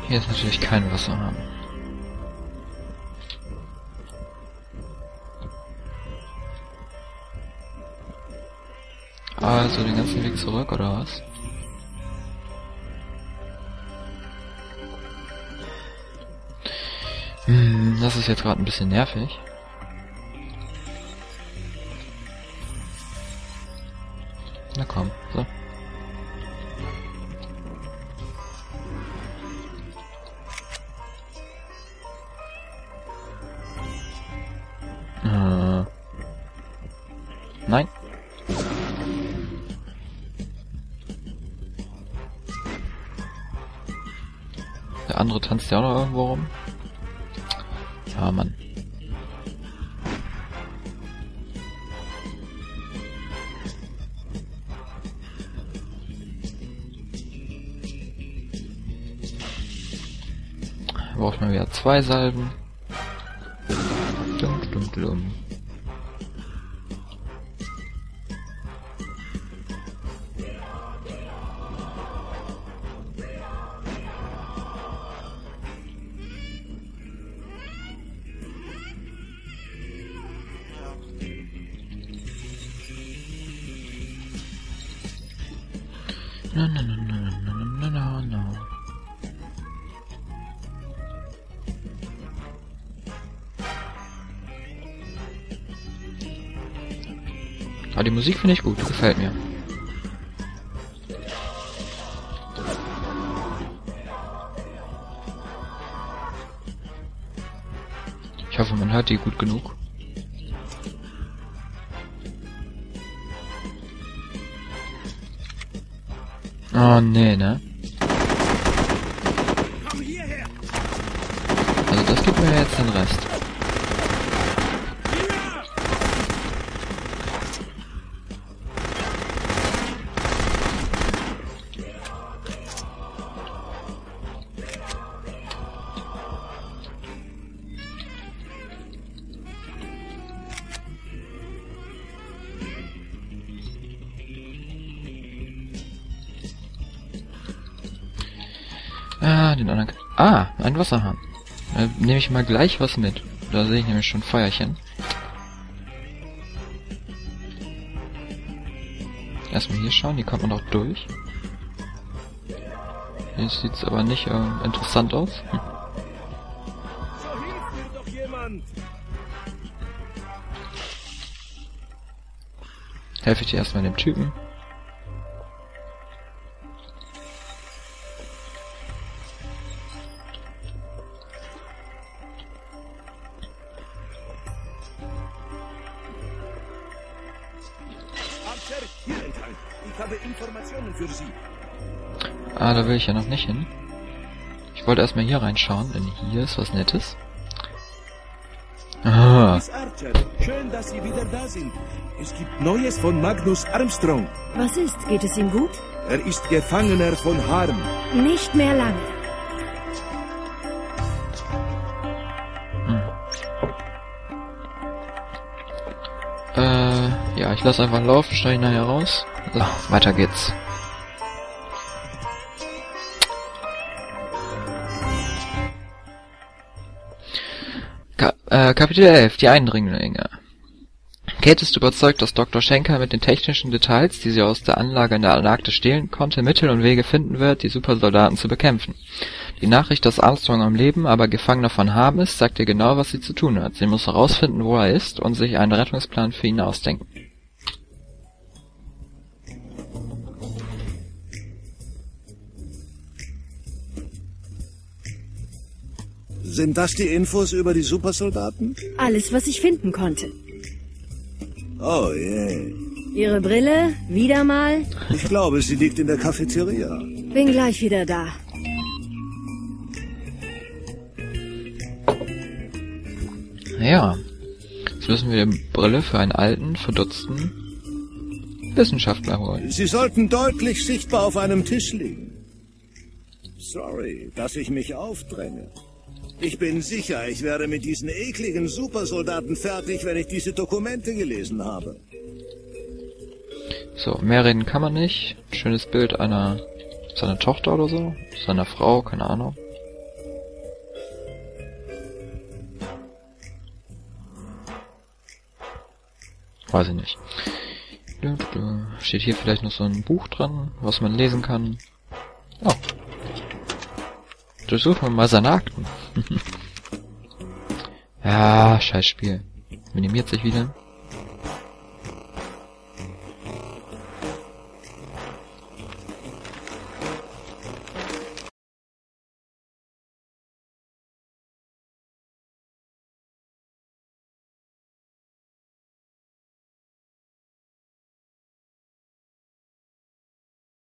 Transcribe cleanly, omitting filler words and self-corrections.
Hier ist natürlich kein Wasser haben. Also den ganzen Weg zurück, oder was? Das ist jetzt gerade ein bisschen nervig. Na komm, so. Nein. Der andere tanzt ja auch noch irgendwo rum. Ja, Mann. Braucht man wieder 2 Salben. Dum, dum, dum. No, no, no, no, no, no, no, no. Aber die Musik finde ich gut, gefällt mir. Ich hoffe, man hört die gut genug. Oh, nee, ne? Also das gibt mir jetzt den Rest. Ah, den anderen... Ah, ein Wasserhahn. Da nehme ich mal gleich was mit. Da sehe ich nämlich schon Feuerchen. Erstmal hier schauen, hier kommt man doch durch. Hier sieht's aber nicht interessant aus. Helfe ich dir erstmal dem Typen. Hier entlang. Ich habe Informationen für Sie. Ah, da will ich ja noch nicht hin. Ich wollte erstmal hier reinschauen, denn hier ist was Nettes. Ah. Miss Archer, schön, dass Sie wieder da sind. Es gibt Neues von Magnus Armstrong. Was ist? Geht es ihm gut? Er ist Gefangener von Harm. Nicht mehr lange. Ja, ich lasse einfach laufen, steige nachher raus. So, weiter geht's. Kapitel 11, die Eindringlinge. Kate ist überzeugt, dass Dr. Schenker mit den technischen Details, die sie aus der Anlage in der Antarktis stehlen konnte, Mittel und Wege finden wird, die Supersoldaten zu bekämpfen. Die Nachricht, dass Armstrong am Leben, aber Gefangener von Harm ist, sagt ihr genau, was sie zu tun hat. Sie muss herausfinden, wo er ist und sich einen Rettungsplan für ihn ausdenken. Sind das die Infos über die Supersoldaten? Alles, was ich finden konnte. Oh je. Ihre Brille? Wieder mal? Ich glaube, sie liegt in der Cafeteria. Bin gleich wieder da. Ja, jetzt müssen wir die Brille für einen alten, verdutzten Wissenschaftler holen. Sie sollten deutlich sichtbar auf einem Tisch liegen. Sorry, dass ich mich aufdränge. Ich bin sicher, ich werde mit diesen ekligen Supersoldaten fertig, wenn ich diese Dokumente gelesen habe. So, mehr reden kann man nicht. Schönes Bild einer seiner Tochter oder so. Seiner Frau, keine Ahnung. Weiß ich nicht. Steht hier vielleicht noch so ein Buch dran, was man lesen kann. Oh. Durchsuchen wir mal seine Akten. Ja, scheiß Spiel. Minimiert sich wieder.